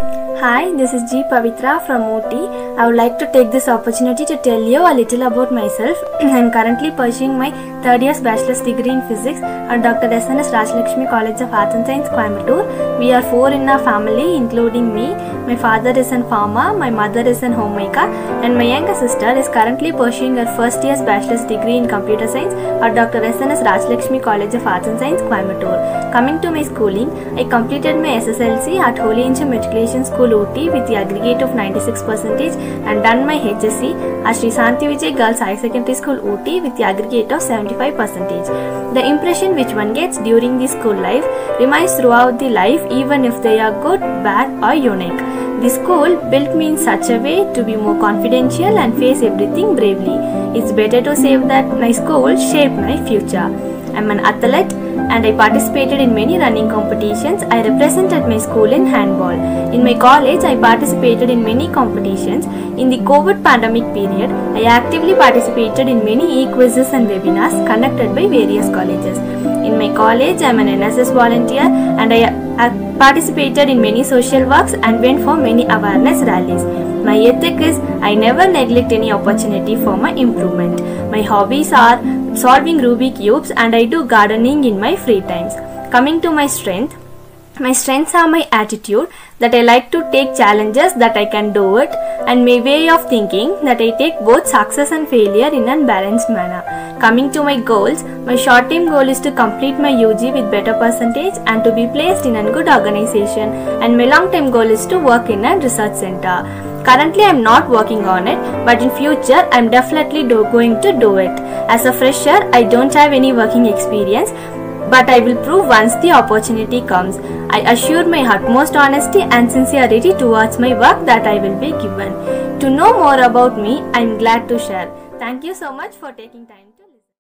Hi, this is G. Pavitra from Ooty. I would like to take this opportunity to tell you a little about myself. I am currently pursuing my third year's bachelor's degree in physics at Dr. S.N.S. Rajlakshmi College of Arts and Science, Coimbatore. We are 4 in our family, including me. My father is a farmer, my mother is a homemaker, and my younger sister is currently pursuing her first year's bachelor's degree in computer science at Dr. S.N.S. Rajlakshmi College of Arts and Science, Coimbatore. Coming to my schooling, I completed my SSLC at Holy Angel Matriculation School, Ooty with the aggregate of 96% and done my HSC at Sri Santi Vijay Girls High Secondary School, Ooty with the aggregate of 75%. The impression which one gets during the school life remains throughout the life, even if they are good, bad or unique. The school built me in such a way to be more confidential and face everything bravely. It's better to say that my school shaped my future. I'm an athlete and I participated in many running competitions. I represented my school in handball. In my college, I participated in many competitions. In the COVID pandemic period, I actively participated in many e-quizzes and webinars conducted by various colleges. In my college, I am an NSS volunteer and I participated in many social works and went for many awareness rallies. My ethic is I never neglect any opportunity for my improvement. My hobbies are solving Rubik cubes and I do gardening in my free times. Coming to my strengths are my attitude that I like to take challenges that I can do it, and my way of thinking that I take both success and failure in a balanced manner. Coming to my goals, my short term goal is to complete my UG with better percentage and to be placed in a good organization, and my long term goal is to work in a research center. Currently I am not working on it, but in future I am definitely going to do it. As a fresher, I don't have any working experience, but I will prove once the opportunity comes. I assure my utmost honesty and sincerity towards my work that I will be given. To know more about me, I am glad to share. Thank you so much for taking time to